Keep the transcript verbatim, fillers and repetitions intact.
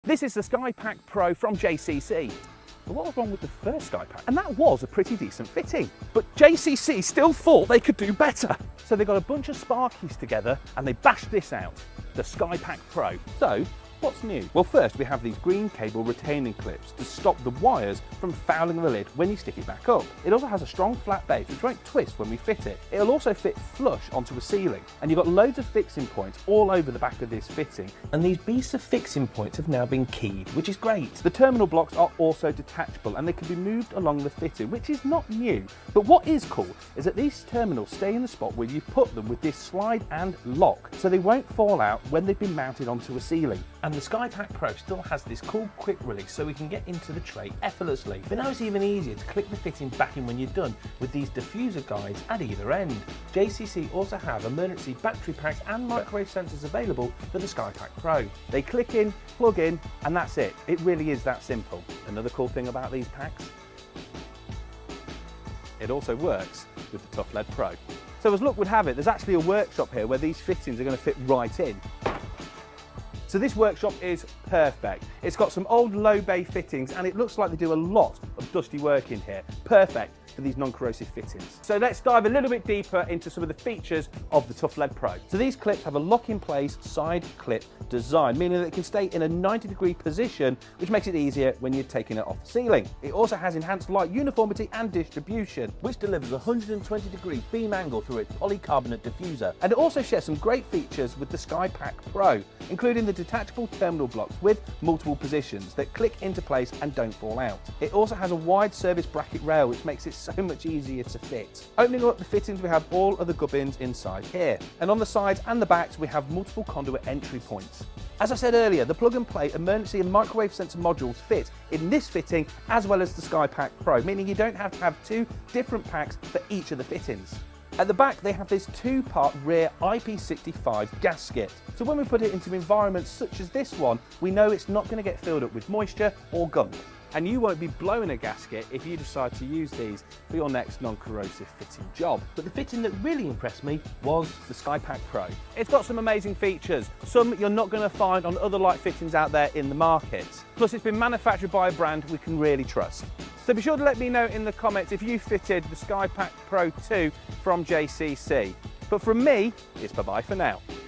This is the Skypack Pro from J C C. But what was wrong with the first Skypack? And that was a pretty decent fitting. But J C C still thought they could do better. So they got a bunch of sparkies together and they bashed this out, the Skypack Pro. So, what's new? Well, first we have these green cable retaining clips to stop the wires from fouling the lid when you stick it back up. It also has a strong flat base which won't twist when we fit it. It'll also fit flush onto a ceiling, and you've got loads of fixing points all over the back of this fitting, and these beasts of fixing points have now been keyed, which is great. The terminal blocks are also detachable and they can be moved along the fitting, which is not new. But what is cool is that these terminals stay in the spot where you put them with this slide and lock, so they won't fall out when they've been mounted onto a ceiling. And the Skypack Pro still has this cool quick release so we can get into the tray effortlessly. But now it's even easier to click the fitting back in when you're done with these diffuser guides at either end. J C C also have emergency battery packs and microwave sensors available for the Skypack Pro. They click in, plug in, and that's it. It really is that simple. Another cool thing about these packs, it also works with the Tough Lead Pro. So as luck would have it, there's actually a workshop here where these fittings are going to fit right in. So this workshop is perfect. It's got some old low bay fittings and it looks like they do a lot of dusty work in here. Perfect for these non-corrosive fittings. So let's dive a little bit deeper into some of the features of the Tough Lead Pro. So these clips have a lock-in-place side clip design, meaning that it can stay in a ninety degree position, which makes it easier when you're taking it off the ceiling. It also has enhanced light uniformity and distribution, which delivers a one hundred twenty degree beam angle through its polycarbonate diffuser. And it also shares some great features with the Skypack Pro, including the detachable terminal blocks with multiple positions that click into place and don't fall out. It also has a wide service bracket rail, which makes it so much easier to fit. Opening up the fittings, we have all of the gubbins inside here. And on the sides and the backs, we have multiple conduit entry points. As I said earlier, the plug and play emergency and microwave sensor modules fit in this fitting as well as the Skypack Pro, meaning you don't have to have two different packs for each of the fittings. At the back, they have this two-part rear I P sixty-five gasket. So when we put it into environments such as this one, we know it's not going to get filled up with moisture or gunk. And you won't be blowing a gasket if you decide to use these for your next non-corrosive fitting job. But the fitting that really impressed me was the Skypack Pro. It's got some amazing features, some you're not going to find on other light fittings out there in the market. Plus it's been manufactured by a brand we can really trust. So be sure to let me know in the comments if you fitted the Skypack Pro two from J C C. But from me, it's bye-bye for now.